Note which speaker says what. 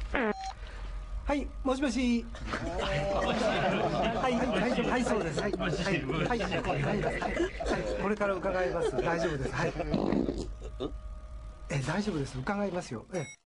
Speaker 1: はい、もしもし。はい、大丈夫、はい、そうです。はい、はい、はい、はい、これから伺います。大丈夫です。はい。大丈夫です。伺いますよ。